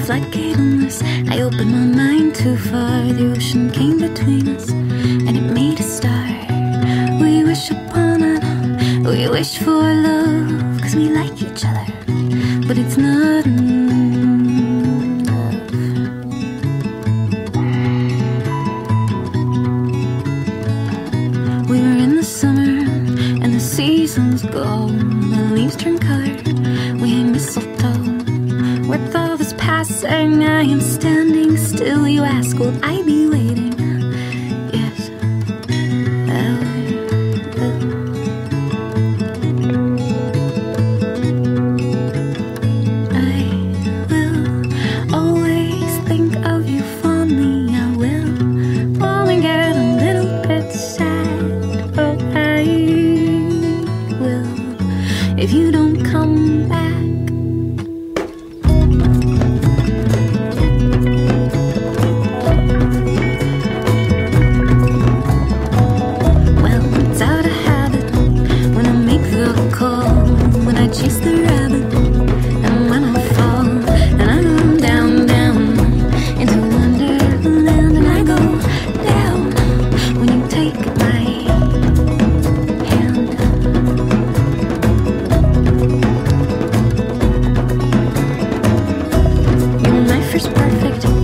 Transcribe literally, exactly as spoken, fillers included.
floodgate on this. I opened my mind too far. The ocean came between us, and it made a start. We wish upon it, we wish for love, 'cause we like each other, but it's not enough. We were in the summer, and the seasons go. The leaves turn color, we hang mistletoe. With all this passing, I am standing still. You ask, will I be waiting? Yes, I will. I will always think of you fondly. I will only get a little bit sad. Oh, I will if you don't come back. Chase the rabbit, and when I fall, and I go down, down into wonderland, and I go down when you take my hand. You're my first perfect